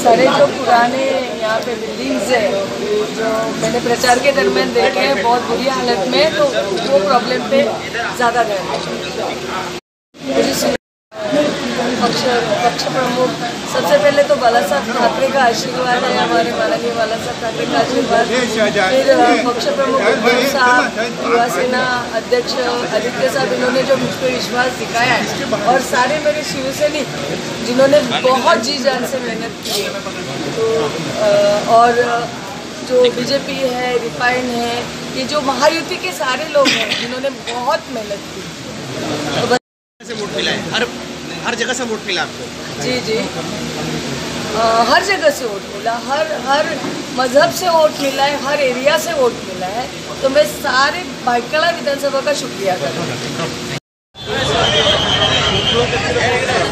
सारे जो पुराने यहाँ पे बिल्डिंग्स है जो मैंने प्रचार के दरमियान देखे हैं बहुत बुरी हालत में, तो वो प्रॉब्लम पे ज़्यादा ध्यान दें। पक्ष प्रमुख सबसे पहले तो बाला साहब ठाकरे का आशीर्वाद है, हमारे माननीय बाला साहब ठाकरे का आशीर्वाद। फिर पक्ष प्रमुख उद्धव साहब, युवा सेना अध्यक्ष आदित्य साहब, इन्होंने जो मुझ पर विश्वास दिखाया है, और सारे मेरे शिवसैनिक जिन्होंने बहुत जी जान से मेहनत की है, तो और जो बीजेपी है, रिफाइन है, ये जो महायुति के सारे लोग हैं जिन्होंने बहुत मेहनत की, से वोट मिला है, हर जगह से वोट मिला आपको? जी जी, हर जगह से वोट मिला, हर मजहब से वोट मिला है, हर एरिया से वोट मिला है, तो मैं सारे भाटकला विधानसभा का शुक्रिया करती हूँ।